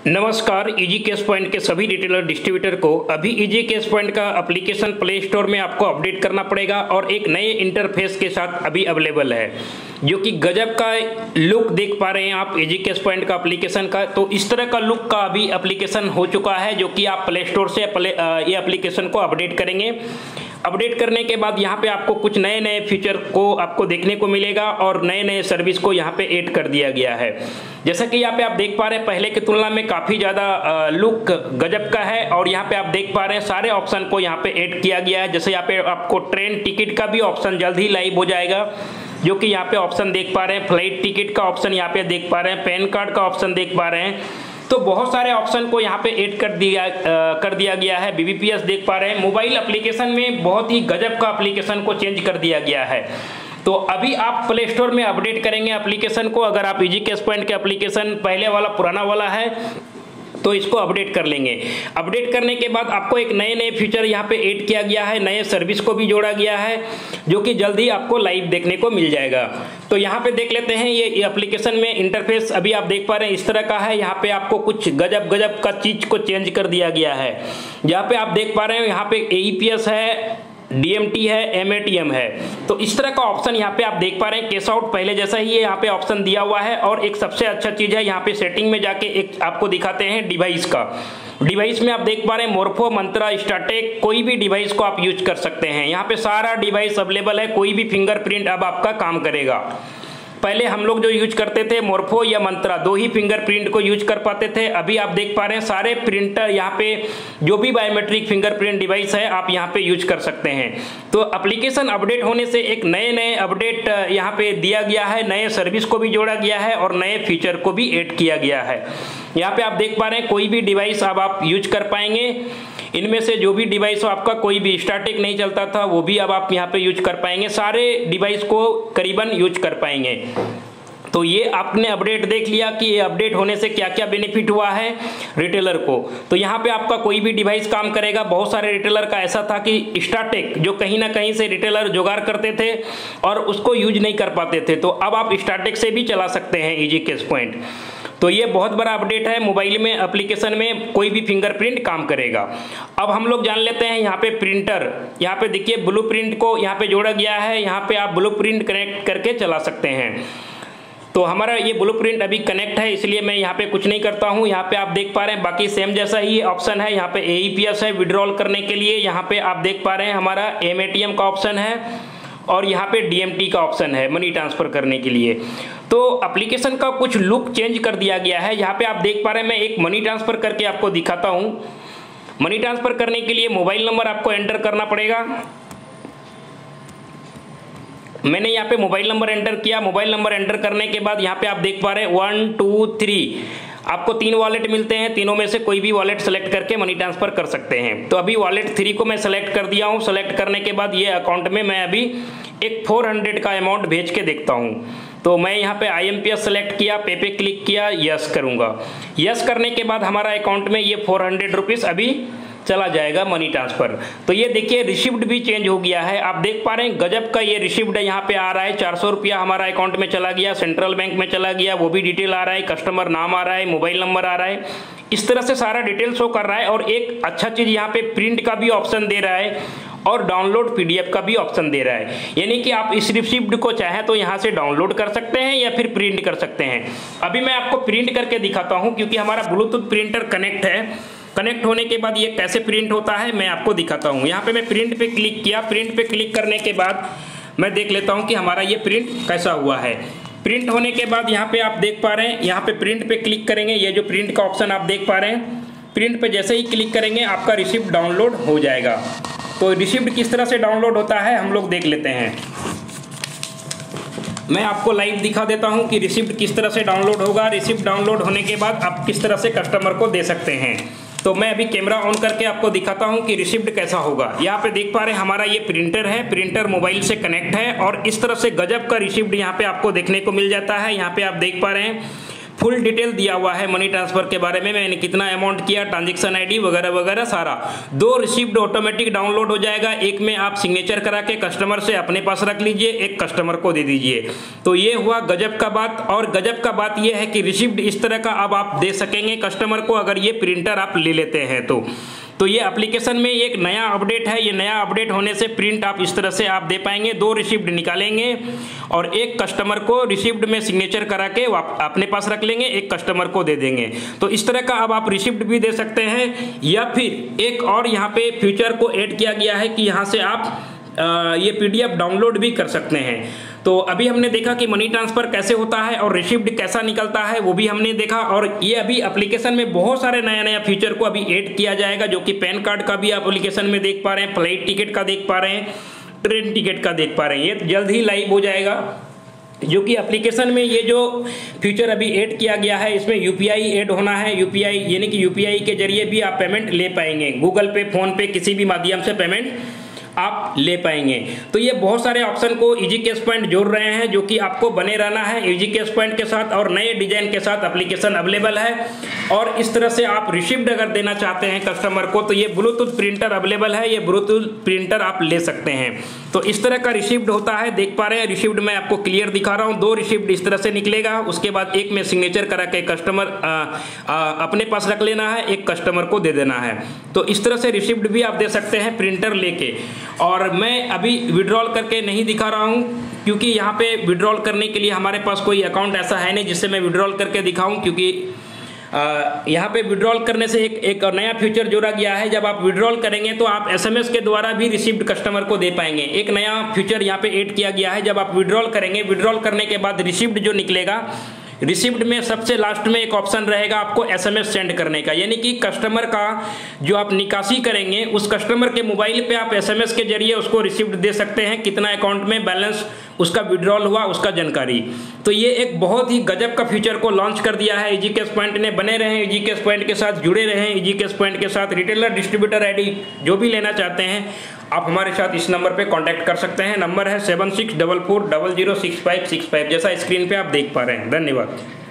नमस्कार। Easy cash point के सभी रिटेलर डिस्ट्रीब्यूटर को अभी इजी कैश पॉइंट का एप्लीकेशन प्ले स्टोर में आपको अपडेट करना पड़ेगा और एक नए इंटरफेस के साथ अभी अवेलेबल है, जो कि गजब का लुक देख पा रहे हैं आप इजी कैश पॉइंट का एप्लीकेशन का। तो इस तरह का लुक का अभी एप्लीकेशन हो चुका है, जो कि आप प्ले स्टोर से ये एप्लीकेशन को अपडेट करेंगे। अपडेट करने के बाद यहाँ पे आपको कुछ नए नए फीचर को आपको देखने को मिलेगा और नए नए सर्विस को यहाँ पे ऐड कर दिया गया है। जैसा कि यहाँ पे आप देख पा रहे हैं, पहले की तुलना में काफ़ी ज़्यादा लुक गजब का है और यहाँ पे आप देख पा रहे हैं सारे ऑप्शन को यहाँ पे ऐड किया गया है। जैसे यहाँ पे आपको ट्रेन टिकट का भी ऑप्शन जल्द ही लाइव हो जाएगा, जो कि यहाँ पे ऑप्शन देख पा रहे हैं। फ्लाइट टिकट का ऑप्शन यहाँ पे देख पा रहे हैं, पैन कार्ड का ऑप्शन देख पा रहे हैं। तो बहुत सारे ऑप्शन को यहाँ पे ऐड कर दिया गया है। बीबीपीएस देख पा रहे हैं। मोबाइल एप्लीकेशन में बहुत ही गजब का एप्लीकेशन को चेंज कर दिया गया है। तो अभी आप प्ले स्टोर में अपडेट करेंगे एप्लीकेशन को। अगर आप इजी कैश पॉइंट का एप्लीकेशन पहले वाला पुराना वाला है तो इसको अपडेट कर लेंगे। अपडेट करने के बाद आपको एक नए नए फीचर यहाँ पे ऐड किया गया है, नए सर्विस को भी जोड़ा गया है, जो कि जल्दी आपको लाइव देखने को मिल जाएगा। तो यहाँ पे देख लेते हैं। ये एप्लीकेशन में इंटरफेस अभी आप देख पा रहे हैं इस तरह का है। यहाँ पे आपको कुछ गजब का चीज को चेंज कर दिया गया है। जहाँ पे आप देख पा रहे हैं यहाँ पे AEPS है, DMT है, MATM है। तो इस तरह का ऑप्शन यहाँ पे आप देख पा रहे हैं। कैश आउट पहले जैसा ही है यहाँ पे ऑप्शन दिया हुआ है। और एक सबसे अच्छा चीज है, यहाँ पे सेटिंग में जाके एक आपको दिखाते हैं डिवाइस का। डिवाइस में आप देख पा रहे हैं मोर्फो, मंत्रा, स्टार्टेक, कोई भी डिवाइस को आप यूज कर सकते हैं। यहाँ पे सारा डिवाइस अवेलेबल है। कोई भी फिंगरप्रिंट अब आपका काम करेगा। पहले हम लोग जो यूज करते थे मोर्फो या मंत्रा, दो ही फिंगरप्रिंट को यूज कर पाते थे। अभी आप देख पा रहे हैं सारे प्रिंटर यहाँ पे जो भी बायोमेट्रिक फिंगरप्रिंट डिवाइस है आप यहाँ पे यूज कर सकते हैं। तो एप्लीकेशन अपडेट होने से एक नए अपडेट यहाँ पे दिया गया है, नए सर्विस को भी जोड़ा गया है और नए फीचर को भी ऐड किया गया है। यहाँ पे आप देख पा रहे हैं कोई भी डिवाइस अब आप यूज कर पाएंगे। इनमें से जो भी डिवाइस हो आपका, कोई भी स्टैटिक नहीं चलता था, वो भी अब आप यहाँ पे यूज कर पाएंगे। सारे डिवाइस को करीबन यूज कर पाएंगे। तो ये आपने अपडेट देख लिया कि ये अपडेट होने से क्या क्या बेनिफिट हुआ है रिटेलर को। तो यहाँ पे आपका कोई भी डिवाइस काम करेगा। बहुत सारे रिटेलर का ऐसा था कि स्टार्टेक जो कहीं ना कहीं से रिटेलर जुगाड़ करते थे और उसको यूज नहीं कर पाते थे, तो अब आप स्टार्टेक से भी चला सकते हैं इजी कैश पॉइंट। तो ये बहुत बड़ा अपडेट है। मोबाइल में एप्लीकेशन में कोई भी फिंगरप्रिंट काम करेगा। अब हम लोग जान लेते हैं यहाँ पे प्रिंटर। यहाँ पे देखिए ब्लूप्रिंट को यहाँ पे जोड़ा गया है। यहाँ पे आप ब्लूप्रिंट कनेक्ट करके चला सकते हैं। तो हमारा ये ब्लूप्रिंट अभी कनेक्ट है, इसलिए मैं यहाँ पे कुछ नहीं करता हूँ। यहाँ पे आप देख पा रहे हैं बाकी सेम जैसा ही ऑप्शन है। यहाँ पे AEPS है विड्रॉल करने के लिए। यहाँ पे आप देख पा रहे हैं हमारा MATM का ऑप्शन है और यहाँ पे DMT का ऑप्शन है मनी ट्रांसफर करने के लिए। तो एप्लीकेशन का कुछ लुक चेंज कर दिया गया है। यहाँ पे आप देख पा रहे हैं, मैं एक मनी ट्रांसफर करके आपको दिखाता हूँ। मनी ट्रांसफर करने के लिए मोबाइल नंबर आपको एंटर करना पड़ेगा। मैंने यहाँ पे मोबाइल नंबर एंटर किया। मोबाइल नंबर एंटर करने के बाद यहाँ पे आप देख पा रहे हैं 1 2 3 आपको 3 वॉलेट मिलते हैं। तीनों में से कोई भी वॉलेट सेलेक्ट करके मनी ट्रांसफर कर सकते हैं। तो अभी वॉलेट 3 को मैं सेलेक्ट कर दिया हूँ। सेलेक्ट करने के बाद ये अकाउंट में मैं अभी एक 400 का अमाउंट भेज के देखता हूँ। तो मैं यहाँ पे IMPS सेलेक्ट किया, पे पे क्लिक किया, यस करूँगा। यस करने के बाद हमारा अकाउंट में ये 400 रुपीज़ अभी चला जाएगा मनी ट्रांसफर। तो ये देखिए रिसिप्ट भी चेंज हो गया है। आप देख पा रहे हैं गजब का ये रिसिप्ट यहाँ पे आ रहा है। 400 रुपया हमारा अकाउंट में चला गया, सेंट्रल बैंक में चला गया, वो भी डिटेल आ रहा है, कस्टमर नाम आ रहा है, मोबाइल नंबर आ रहा है। इस तरह से सारा डिटेल शो कर रहा है। और एक अच्छा चीज यहाँ पे प्रिंट का भी ऑप्शन दे रहा है और डाउनलोड PDF का भी ऑप्शन दे रहा है। यानी कि आप इस रिसिप्ट को चाहें तो यहाँ से डाउनलोड कर सकते हैं या फिर प्रिंट कर सकते हैं। अभी मैं आपको प्रिंट करके दिखाता हूँ, क्योंकि हमारा ब्लूटूथ प्रिंटर कनेक्ट है। कनेक्ट होने के बाद ये कैसे प्रिंट होता है मैं आपको दिखाता हूँ। यहाँ पे मैं प्रिंट पे क्लिक किया। प्रिंट पे क्लिक करने के बाद मैं देख लेता हूँ कि हमारा ये प्रिंट कैसा हुआ है। प्रिंट होने के बाद यहाँ पे आप देख पा रहे हैं, यहाँ पे प्रिंट पे क्लिक करेंगे। ये जो प्रिंट का ऑप्शन आप देख पा रहे हैं, प्रिंट पे जैसे ही क्लिक करेंगे आपका रिसिप्ट डाउनलोड हो जाएगा। तो रिसिप्ट किस तरह से डाउनलोड होता है हम लोग देख लेते हैं। मैं आपको लाइव दिखा देता हूं कि रिसिप्ट किस तरह से डाउनलोड होगा। रिसिप्ट डाउनलोड होने के बाद आप किस तरह से कस्टमर को दे सकते हैं। तो मैं अभी कैमरा ऑन करके आपको दिखाता हूं कि रिसिप्ट कैसा होगा। यहाँ पे देख पा रहे हैं हमारा ये प्रिंटर है। प्रिंटर मोबाइल से कनेक्ट है और इस तरह से गजब का रिसिप्ट यहाँ पे आपको देखने को मिल जाता है। यहाँ पे आप देख पा रहे हैं फुल डिटेल दिया हुआ है मनी ट्रांसफर के बारे में, मैंने कितना अमाउंट किया, ट्रांजैक्शन आईडी वगैरह वगैरह सारा। 2 रिसिप्ट ऑटोमेटिक डाउनलोड हो जाएगा, एक में आप सिग्नेचर करा के कस्टमर से अपने पास रख लीजिए, एक कस्टमर को दे दीजिए। तो ये हुआ गजब का बात। और गजब का बात ये है कि रिसिप्ट इस तरह का अब आप दे सकेंगे कस्टमर को अगर ये प्रिंटर आप ले लेते हैं तो ये एप्लीकेशन में एक नया अपडेट है। ये नया अपडेट होने से प्रिंट आप इस तरह से आप दे पाएंगे। 2 रिसिप्ट निकालेंगे और एक कस्टमर को रिसिप्ट में सिग्नेचर करा के अपने पास रख लेंगे, एक कस्टमर को दे देंगे। तो इस तरह का अब आप रिसिप्ट भी दे सकते हैं। या फिर एक और यहाँ पे फीचर को ऐड किया गया है कि यहाँ से आप ये PDF डाउनलोड भी कर सकते हैं। तो अभी हमने देखा कि मनी ट्रांसफर कैसे होता है और रिसिप्ट कैसा निकलता है, वो भी हमने देखा। और ये अभी एप्लीकेशन में बहुत सारे नया नया फीचर को अभी ऐड किया जाएगा, जो कि पैन कार्ड का भी एप्लीकेशन में देख पा रहे हैं, फ्लाइट टिकट का देख पा रहे हैं, ट्रेन टिकट का देख पा रहे हैं। ये जल्द ही लाइव हो जाएगा, जो कि एप्लीकेशन में ये जो फीचर अभी ऐड किया गया है इसमें UPI ऐड होना है। UPI यानी कि UPI के जरिए भी आप पेमेंट ले पाएंगे, गूगल पे, फोन पे, किसी भी माध्यम से पेमेंट आप ले पाएंगे। तो ये बहुत सारे ऑप्शन को इजी कैश पॉइंट जोड़ रहे हैं, जो कि आपको बने रहना है इजी कैश पॉइंट के साथ। और नए डिजाइन के साथ एप्लीकेशन अवेलेबल है। और इस तरह से आप रिसिप्ट अगर देना चाहते हैं कस्टमर को तो ये ब्लूटूथ प्रिंटर अवेलेबल है, ये ब्लूटूथ प्रिंटर आप ले सकते हैं। तो इस तरह का रिसिप्ट होता है, देख पा रहे हैं। रिसिप्ट मैं आपको क्लियर दिखा रहा हूँ। 2 रिसिप्ट इस तरह से निकलेगा, उसके बाद एक में सिग्नेचर करा के कस्टमर अपने पास रख लेना है, एक कस्टमर को दे देना है। तो इस तरह से रिसिप्ट भी आप दे सकते हैं प्रिंटर लेके। और मैं अभी विड्रॉल करके नहीं दिखा रहा हूं, क्योंकि यहाँ पे विड्रॉल करने के लिए हमारे पास कोई अकाउंट ऐसा है नहीं जिससे मैं विड्रॉल करके दिखाऊं। क्योंकि यहाँ पे विड्रॉल करने से एक नया फीचर जोड़ा गया है। जब आप विड्रॉल करेंगे तो आप SMS के द्वारा भी रिसिप्ट कस्टमर को दे पाएंगे। एक नया फीचर यहाँ पे ऐड किया गया है। जब आप विड्रॉल करेंगे, विड्रॉल करने के बाद रिसिप्ट जो निकलेगा, रिसिप्ट में सबसे लास्ट में एक ऑप्शन रहेगा आपको SMS सेंड करने का। यानी कि कस्टमर का जो आप निकासी करेंगे, उस कस्टमर के मोबाइल पे आप SMS के जरिए उसको रिसिप्ट दे सकते हैं, कितना अकाउंट में बैलेंस उसका विड्रॉल हुआ, उसका जानकारी। तो ये एक बहुत ही गजब का फीचर को लॉन्च कर दिया है इजी कैश पॉइंट ने। बने रहें इजी कैश पॉइंट के साथ, जुड़े रहें इजी कैश पॉइंट के साथ। रिटेलर, डिस्ट्रीब्यूटर ID जो भी लेना चाहते हैं आप हमारे साथ इस नंबर पे कांटेक्ट कर सकते हैं। नंबर है 7644006565, जैसा स्क्रीन पे आप देख पा रहे हैं। धन्यवाद।